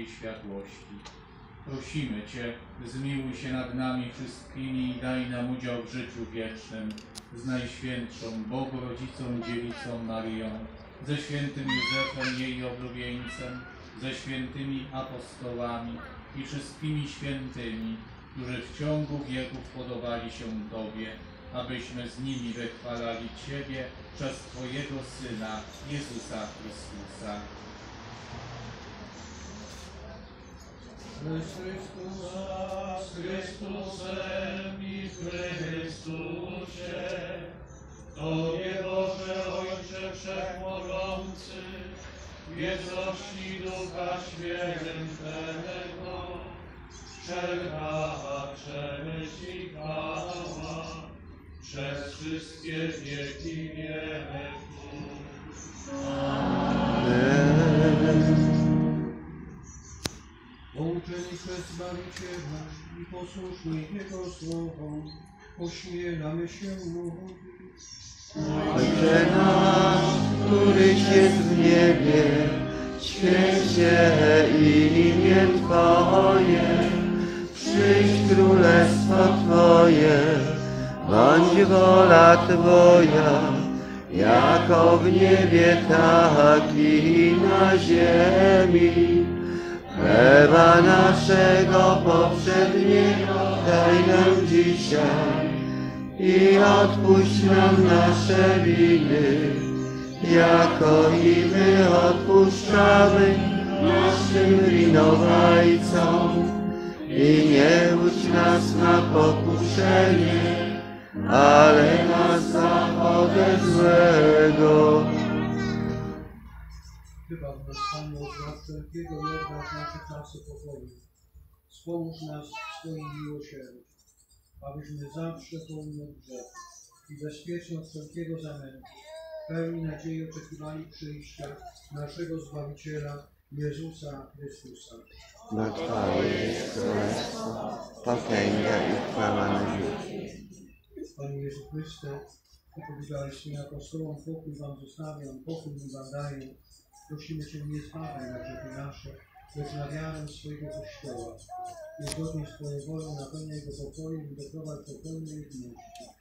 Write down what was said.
Twojej światłości. Prosimy Cię, zmiłuj się nad nami wszystkimi i daj nam udział w życiu wiecznym z Najświętszą Bogorodzicą Dziewicą Maryją, ze świętym Józefem, jej oblubieńcem, ze świętymi apostołami i wszystkimi świętymi, którzy w ciągu wieków podobali się Tobie, abyśmy z nimi wychwalali Ciebie przez Twojego Syna, Jezusa Chrystusa. Z Chrystusem i w Chrystusie, Tobie Boże Ojcze Wszechmogący, w jedności Ducha Świętego, wszelka cześć i chwała przez wszystkie wieki wieków. Amen. Pouczeni przez Zbawiciela i posłuszni Jego słowom, ośmielamy się mówić. Ojcze nasz, któryś jest w niebie, święć się imię Twoje, przyjdź królestwo Twoje, bądź wola Twoja, jako w niebie, tak i na ziemi. Chleba naszego poprzedniego daj nam dzisiaj i odpuść nam nasze winy, jako i my odpuszczamy naszym winowajcom. I nie udź nas na pokuszenie, ale nas zbaw ode złego. Chyba w nas, Panie, od wszelkiego i odwróć nasze czasy pokoju. Wspomóż nas w swoim miłosierdziu, abyśmy zawsze pełni od grzechu i bezpiecznie od wszelkiego zamętu, pełni nadziei oczekiwali przyjścia naszego Zbawiciela, Jezusa Chrystusa. Bo Twoje jest królestwo, potęga i chwała na wieki. Panie Jezu Chryste, Ty powiedziałeś swoim apostołom, pokój Wam zostawiam, pokój mi Wam daję. Prosimy Cię, nie zbawiaj na grzechy nasze, lecz na wiarę swojego Kościoła. I zgodnie z Twoją wolą napełniaj go pokojem i doprowadź do pełnej jedności.